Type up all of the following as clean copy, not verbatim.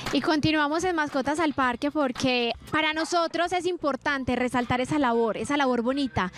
Y continuamos en Mascotas al Parque porque para nosotros es importante resaltar esa labor bonita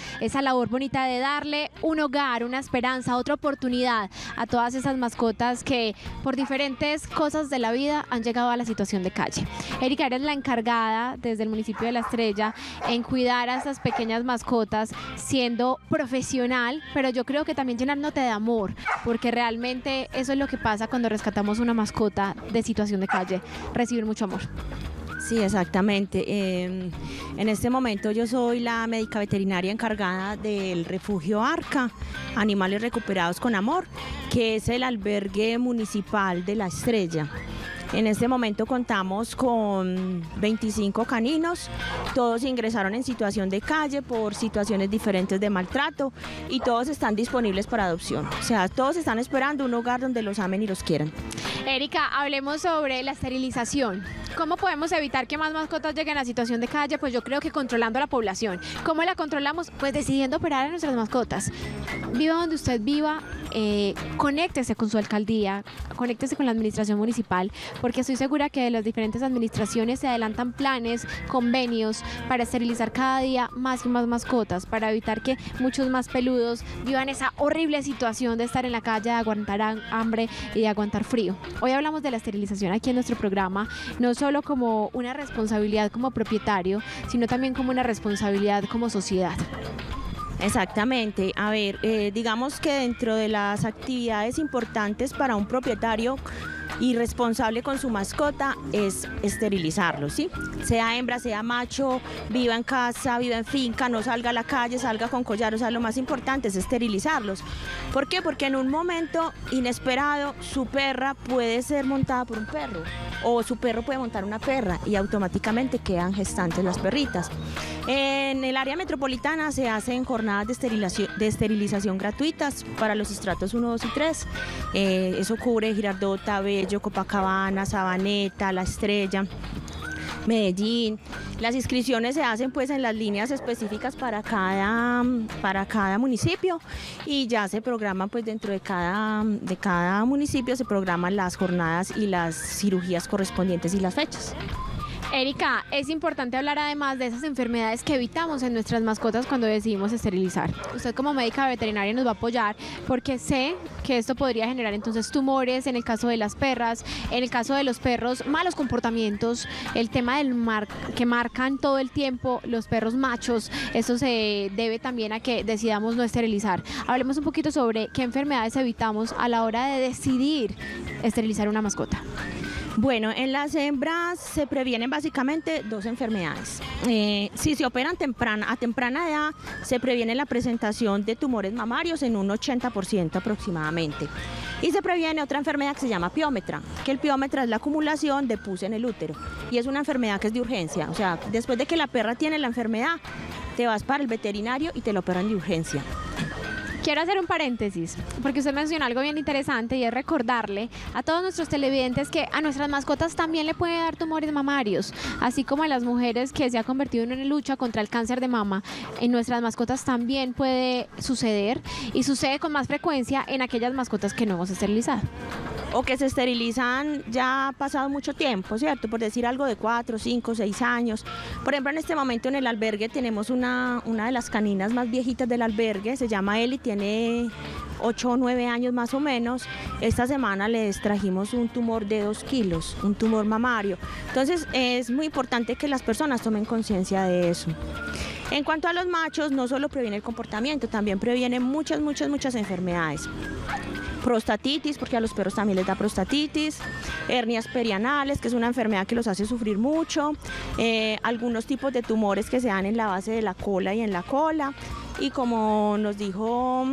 de darle un hogar, una esperanza, otra oportunidad a todas esas mascotas que por diferentes cosas de la vida han llegado a la situación de calle. Erika, eres la encargada desde el municipio de La Estrella en cuidar a estas pequeñas mascotas, siendo profesional, pero yo creo que también llenándote de amor, porque realmente eso es lo que pasa cuando rescatamos una mascota de situación de calle, recibir mucho amor. Sí, exactamente. En este momento yo soy la médica veterinaria encargada del refugio Arca, Animales Recuperados con Amor, que es el albergue municipal de La Estrella. En este momento contamos con 25 caninos, todos ingresaron en situación de calle por situaciones diferentes de maltrato y todos están disponibles para adopción. O sea, todos están esperando un hogar donde los amen y los quieran. Erika, hablemos sobre la esterilización. ¿Cómo podemos evitar que más mascotas lleguen a situación de calle? Pues yo creo que controlando la población. ¿Cómo la controlamos? Pues decidiendo operar a nuestras mascotas. Viva donde usted viva, conéctese con su alcaldía, conéctese con la administración municipal, porque estoy segura que de las diferentes administraciones se adelantan planes, convenios para esterilizar cada día más y más mascotas, para evitar que muchos más peludos vivan esa horrible situación de estar en la calle, de aguantar hambre y de aguantar frío. Hoy hablamos de la esterilización aquí en nuestro programa, no solo como una responsabilidad como propietario, sino también como una responsabilidad como sociedad. Exactamente. A ver, digamos que dentro de las actividades importantes para un propietario y responsable con su mascota es esterilizarlo, ¿sí? Sea hembra, sea macho, viva en casa, viva en finca, no salga a la calle, salga con collar, o sea, lo más importante es esterilizarlos. ¿Por qué? Porque en un momento inesperado su perra puede ser montada por un perro o su perro puede montar una perra y automáticamente quedan gestantes las perritas. En el área metropolitana se hacen jornadas de esterilización gratuitas para los estratos 1, 2 y 3. Eso cubre Girardota, Bello, Copacabana, Sabaneta, La Estrella, Medellín. Las inscripciones se hacen pues en las líneas específicas para cada municipio y ya se programan pues dentro de cada municipio se programan las jornadas y las cirugías correspondientes y las fechas. Erika, es importante hablar además de esas enfermedades que evitamos en nuestras mascotas cuando decidimos esterilizar. Usted como médica veterinaria nos va a apoyar porque sé que esto podría generar entonces tumores en el caso de las perras, en el caso de los perros, malos comportamientos, el tema que marcan todo el tiempo los perros machos, eso se debe también a que decidamos no esterilizar. Hablemos un poquito sobre qué enfermedades evitamos a la hora de decidir esterilizar una mascota. Bueno, en las hembras se previenen básicamente dos enfermedades. Si se operan a temprana edad, se previene la presentación de tumores mamarios en un 80% aproximadamente. Y se previene otra enfermedad que se llama piómetra, que el piómetra es la acumulación de pus en el útero. Y es una enfermedad que es de urgencia, o sea, después de que la perra tiene la enfermedad, te vas para el veterinario y te la operan de urgencia. Quiero hacer un paréntesis, porque usted mencionó algo bien interesante y es recordarle a todos nuestros televidentes que a nuestras mascotas también le puede dar tumores mamarios, así como a las mujeres que se ha convertido en una lucha contra el cáncer de mama, en nuestras mascotas también puede suceder y sucede con más frecuencia en aquellas mascotas que no hemos esterilizado. O que se esterilizan ya ha pasado mucho tiempo, ¿cierto? Por decir algo de 4, 5, 6 años. Por ejemplo, en este momento en el albergue tenemos una de las caninas más viejitas del albergue, se llama Eli, tiene 8 o 9 años más o menos. Esta semana le extrajimos un tumor de 2 kilos, un tumor mamario. Entonces es muy importante que las personas tomen conciencia de eso. En cuanto a los machos, no solo previene el comportamiento, también previene muchas enfermedades. Prostatitis, porque a los perros también les da prostatitis, hernias perianales, que es una enfermedad que los hace sufrir mucho, algunos tipos de tumores que se dan en la base de la cola y en la cola, y como nos dijo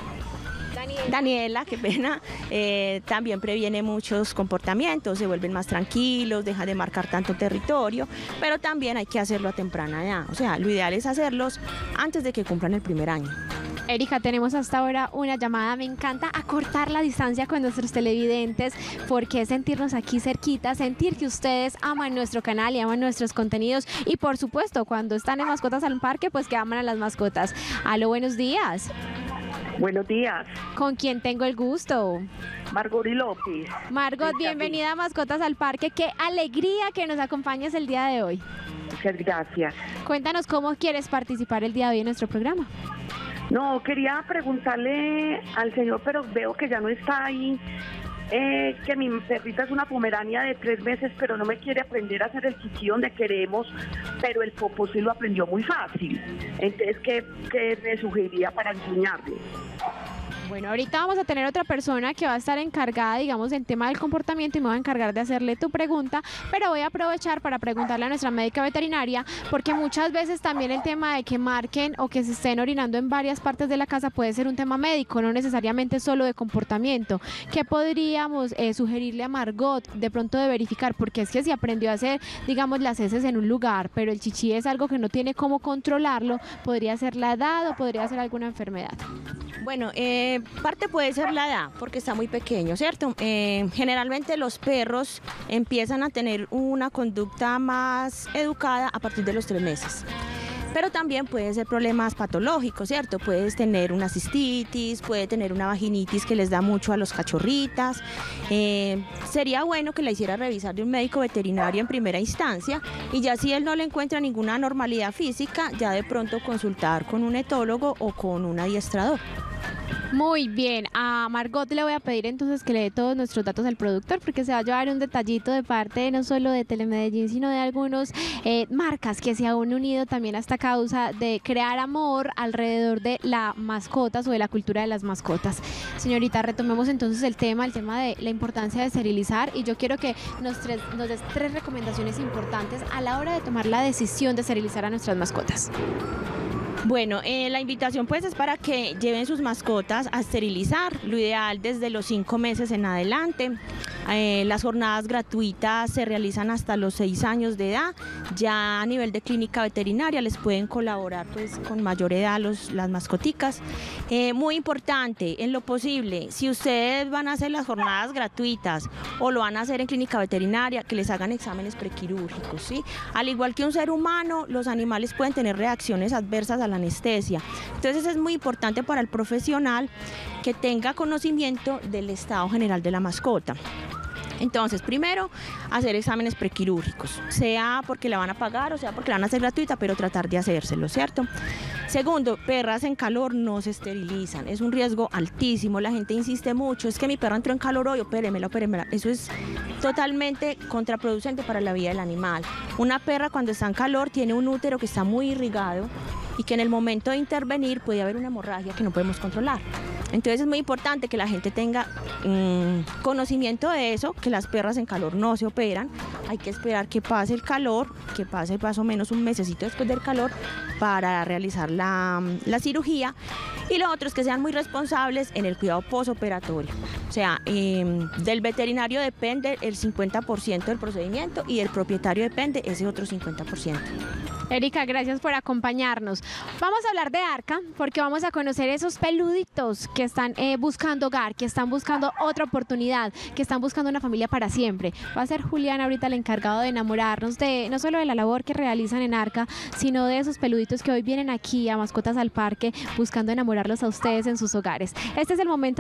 Daniela, qué pena, también previene muchos comportamientos, se vuelven más tranquilos, dejan de marcar tanto territorio, pero también hay que hacerlo a temprana edad, o sea, lo ideal es hacerlos antes de que cumplan el primer año. Erika, tenemos hasta ahora una llamada. Me encanta acortar la distancia con nuestros televidentes porque sentirnos aquí cerquita, sentir que ustedes aman nuestro canal y aman nuestros contenidos y por supuesto cuando están en Mascotas al Parque pues que aman a las mascotas. Aló, buenos días. Buenos días, ¿Con quién tengo el gusto? Margori López. Margot, bienvenida a Mascotas al Parque. Qué alegría que nos acompañes el día de hoy. Muchas gracias. Cuéntanos cómo quieres participar el día de hoy en nuestro programa. No, quería preguntarle al señor, pero veo que ya no está ahí, que mi perrita es una pomerania de 3 meses, pero no me quiere aprender a hacer el chichi donde queremos, pero el popó sí lo aprendió muy fácil. Entonces, ¿qué me sugeriría para enseñarle? Bueno, ahorita vamos a tener otra persona que va a estar encargada, digamos, en tema del comportamiento y me voy a encargar de hacerle tu pregunta, pero voy a aprovechar para preguntarle a nuestra médica veterinaria, porque muchas veces también el tema de que marquen o que se estén orinando en varias partes de la casa puede ser un tema médico, no necesariamente solo de comportamiento. ¿Qué podríamos sugerirle a Margot de pronto de verificar? Porque es que si aprendió a hacer, digamos, las heces en un lugar, pero el chichi es algo que no tiene cómo controlarlo, podría ser la edad o podría ser alguna enfermedad. Bueno, parte puede ser la edad, porque está muy pequeño, ¿cierto? Generalmente los perros empiezan a tener una conducta más educada a partir de los 3 meses. Pero también puede ser problemas patológicos, ¿cierto? Puedes tener una cistitis, puede tener una vaginitis que les da mucho a los cachorritas. Sería bueno que la hiciera revisar de un médico veterinario en primera instancia y ya si él no le encuentra ninguna anormalidad física, ya de pronto consultar con un etólogo o con un adiestrador. Muy bien, a Margot le voy a pedir entonces que le dé todos nuestros datos al productor porque se va a llevar un detallito de parte no solo de Telemedellín sino de algunos marcas que se han unido también a esta causa de crear amor alrededor de las mascotas o de la cultura de las mascotas. Señorita, retomemos entonces el tema de la importancia de esterilizar y yo quiero que nos des 3 recomendaciones importantes a la hora de tomar la decisión de esterilizar a nuestras mascotas. Bueno, la invitación pues es para que lleven sus mascotas a esterilizar, lo ideal desde los 5 meses en adelante. Las jornadas gratuitas se realizan hasta los 6 años de edad. Ya a nivel de clínica veterinaria les pueden colaborar pues con mayor edad las mascoticas. Muy importante, en lo posible, si ustedes van a hacer las jornadas gratuitas o lo van a hacer en clínica veterinaria, que les hagan exámenes prequirúrgicos, ¿sí? Al igual que un ser humano, los animales pueden tener reacciones adversas a la anestesia. Entonces es muy importante para el profesional que tenga conocimiento del estado general de la mascota. Entonces, primero, hacer exámenes prequirúrgicos, sea porque la van a pagar o sea porque la van a hacer gratuita, pero tratar de hacérselo, ¿cierto? Segundo, perras en calor no se esterilizan, es un riesgo altísimo, la gente insiste mucho, es que mi perra entró en calor hoy, opéremela. Eso es totalmente contraproducente para la vida del animal. Una perra cuando está en calor tiene un útero que está muy irrigado y que en el momento de intervenir puede haber una hemorragia que no podemos controlar. Entonces es muy importante que la gente tenga conocimiento de eso, que las perras en calor no se operan, hay que esperar que pase el calor, que pase más o menos un mesecito después del calor para realizar la cirugía. Y lo otro es que sean muy responsables en el cuidado postoperatorio. O sea, del veterinario depende el 50% del procedimiento y del propietario depende ese otro 50%. Erika, gracias por acompañarnos. Vamos a hablar de Arca porque vamos a conocer esos peluditos que están buscando hogar, que están buscando otra oportunidad, que están buscando una familia para siempre. Va a ser Julián ahorita el encargado de enamorarnos de no solo de la labor que realizan en Arca, sino de esos peluditos que hoy vienen aquí a Mascotas al Parque buscando enamorarlos a ustedes en sus hogares. Este es el momento